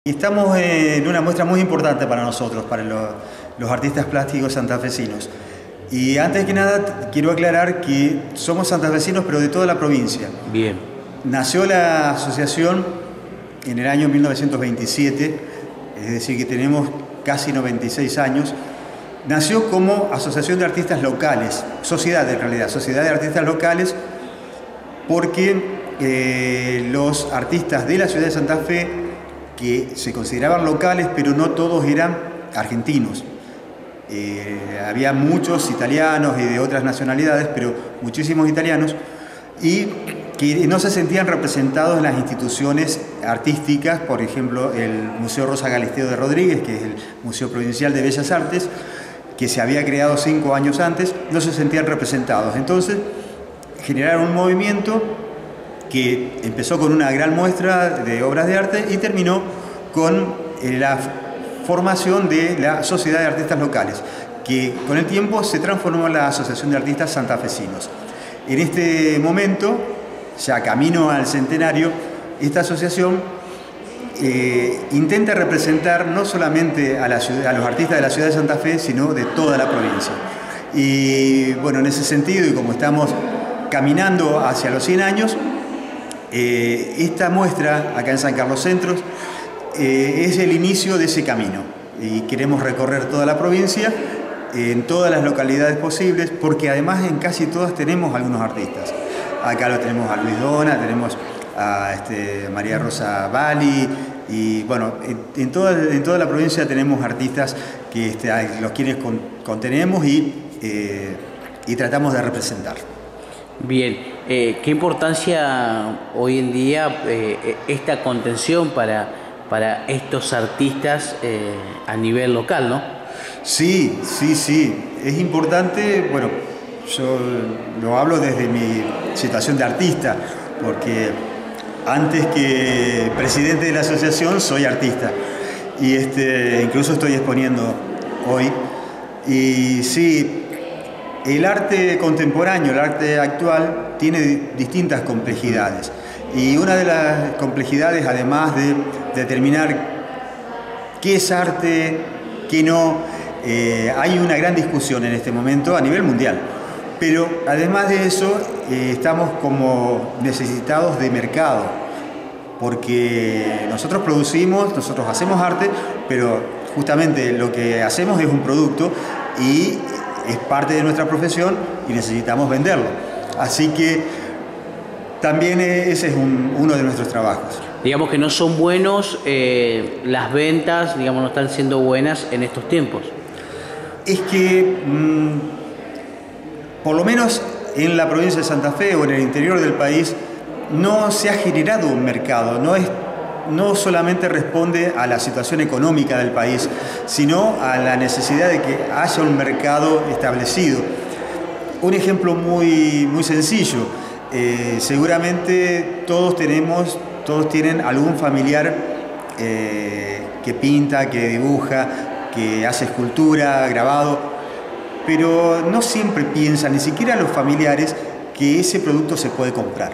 Estamos en una muestra muy importante para nosotros, para los artistas plásticos santafesinos. Y antes que nada quiero aclarar que somos santafesinos pero de toda la provincia. Bien. Nació la asociación en el año 1927, es decir que tenemos casi 96 años. Nació como Asociación de Artistas Locales, sociedad en realidad, Sociedad de Artistas Locales, porque los artistas de la ciudad de Santa Fe, que se consideraban locales, pero no todos eran argentinos. Había muchos italianos y de otras nacionalidades, pero muchísimos italianos, y que no se sentían representados en las instituciones artísticas, por ejemplo, el Museo Rosa Galisteo de Rodríguez, que es el Museo Provincial de Bellas Artes, que se había creado 5 años antes, no se sentían representados. Entonces, generaron un movimiento que empezó con una gran muestra de obras de arte y terminó con la formación de la Sociedad de Artistas Locales, que con el tiempo se transformó en la Asociación de Artistas Santafesinos. En este momento, ya camino al centenario, esta asociación intenta representar no solamente a los artistas de la ciudad de Santa Fe, sino de toda la provincia. Y bueno, en ese sentido, y como estamos caminando hacia los 100 años, esta muestra acá en San Carlos Centros es el inicio de ese camino y queremos recorrer toda la provincia en todas las localidades posibles, porque además en casi todas tenemos algunos artistas. Acá lo tenemos a Luis Dona, tenemos a María Rosa Bali, y bueno, en toda la provincia tenemos artistas que los quienes contenemos y tratamos de representar. Bien, ¿qué importancia hoy en día esta contención para estos artistas a nivel local, no? Sí, es importante. Bueno, yo lo hablo desde mi situación de artista, porque antes que presidente de la asociación soy artista y incluso estoy exponiendo hoy. Y sí, el arte contemporáneo, el arte actual, tiene distintas complejidades. Y una de las complejidades, además de determinar qué es arte, qué no, hay una gran discusión en este momento a nivel mundial. Pero además de eso, estamos como necesitados de mercado, porque nosotros producimos, nosotros hacemos arte, pero justamente lo que hacemos es un producto y es parte de nuestra profesión y necesitamos venderlo. Así que también ese es uno de nuestros trabajos. Digamos que no son buenos, las ventas, digamos, no están siendo buenas en estos tiempos. Es que, por lo menos en la provincia de Santa Fe o en el interior del país, no se ha generado un mercado, no solamente responde a la situación económica del país, sino a la necesidad de que haya un mercado establecido. Un ejemplo muy sencillo, seguramente todos tienen algún familiar que pinta, que dibuja, que hace escultura, grabado, pero no siempre piensan, ni siquiera los familiares, que ese producto se puede comprar.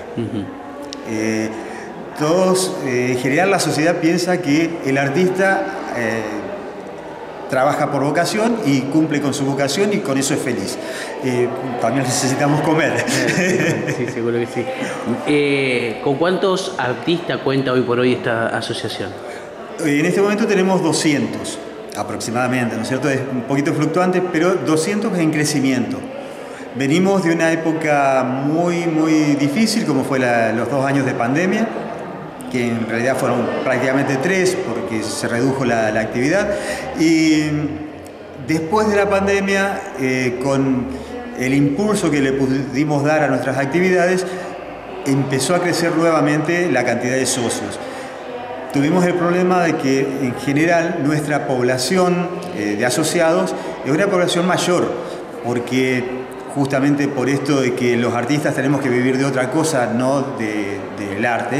En general la sociedad piensa que el artista trabaja por vocación y cumple con su vocación y con eso es feliz. También necesitamos comer. Sí, seguro que sí. ¿Con cuántos artistas cuenta hoy por hoy esta asociación? En este momento tenemos 200 aproximadamente, ¿no es cierto? Es un poquito fluctuante, pero 200 en crecimiento. Venimos de una época muy difícil, como fue los 2 años de pandemia, que en realidad fueron prácticamente 3 porque se redujo la actividad. Y después de la pandemia, con el impulso que le pudimos dar a nuestras actividades, empezó a crecer nuevamente la cantidad de socios. Tuvimos el problema de que en general nuestra población de asociados es una población mayor, porque justamente por esto de que los artistas tenemos que vivir de otra cosa, no del arte,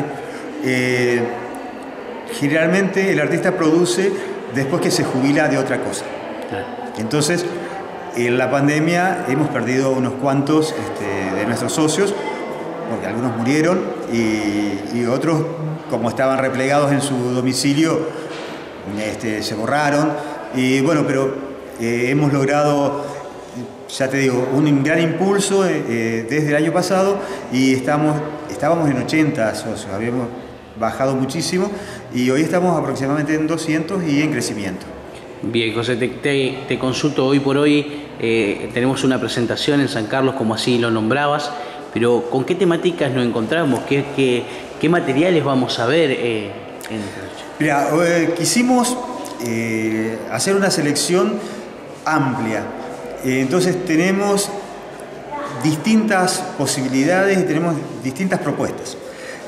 generalmente el artista produce después que se jubila de otra cosa. Entonces, en la pandemia hemos perdido unos cuantos de nuestros socios, porque algunos murieron y otros, como estaban replegados en su domicilio, se borraron. Y bueno, pero hemos logrado, ya te digo, un gran impulso desde el año pasado y estábamos en 80 socios, habíamos bajado muchísimo y hoy estamos aproximadamente en 200 y en crecimiento. Bien, José, te consulto hoy por hoy, tenemos una presentación en San Carlos, como así lo nombrabas, pero ¿con qué temáticas nos encontramos? ¿Qué materiales vamos a ver en esta noche? Mira, quisimos hacer una selección amplia, entonces tenemos distintas posibilidades y tenemos distintas propuestas.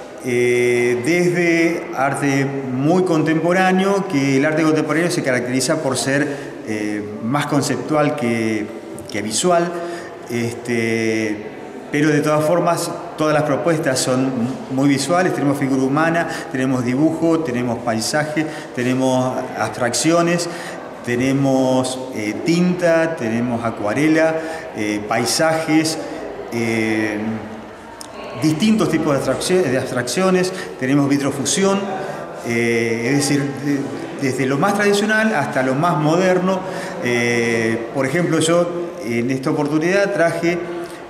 Desde arte muy contemporáneo, que el arte contemporáneo se caracteriza por ser más conceptual que visual, pero de todas formas todas las propuestas son muy visuales. Tenemos figura humana, tenemos dibujo, tenemos paisaje, tenemos abstracciones, tenemos tinta, tenemos acuarela, paisajes, distintos tipos de abstracciones, tenemos vitrofusión, es decir, desde lo más tradicional hasta lo más moderno. Por ejemplo, yo en esta oportunidad traje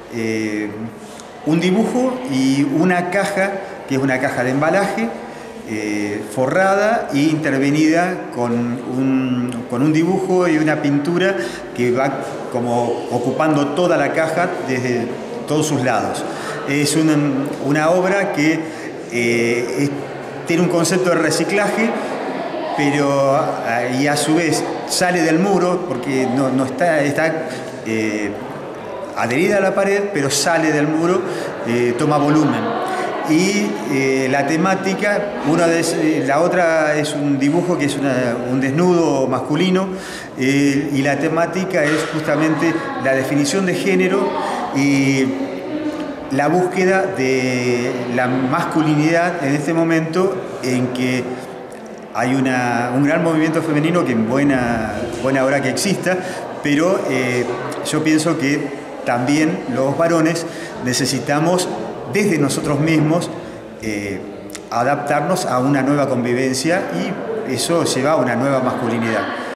un dibujo y una caja, que es una caja de embalaje, forrada e intervenida con un dibujo y una pintura que va como ocupando toda la caja desde todos sus lados. Es una obra que tiene un concepto de reciclaje, pero y a su vez sale del muro, porque no está adherida a la pared, pero sale del muro, toma volumen. Y la temática, la otra es un dibujo que es un desnudo masculino, y la temática es justamente la definición de género y la búsqueda de la masculinidad en este momento en que hay un gran movimiento femenino que en buena hora que exista, pero yo pienso que también los varones necesitamos desde nosotros mismos adaptarnos a una nueva convivencia y eso lleva a una nueva masculinidad.